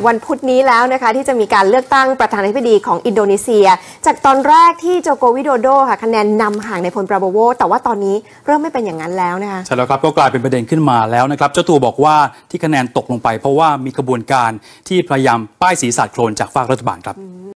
วันพุธนี้แล้วนะคะที่จะมีการเลือกตั้งประธานาธิบดีของอินโดนีเซียจากตอนแรกที่โจโกวิโดโดค่ะคะแนนนำห่างในพลปราโบโวแต่ว่าตอนนี้เริ่มไม่เป็นอย่างนั้นแล้วนะคะใช่แล้วครับก็กลายเป็นประเด็นขึ้นมาแล้วนะครับเจ้าตัวบอกว่าที่คะแนนตกลงไปเพราะว่ามีกระบวนการที่พยายามป้ายสีสาดโคลนจากฝั่งรัฐบาลครับ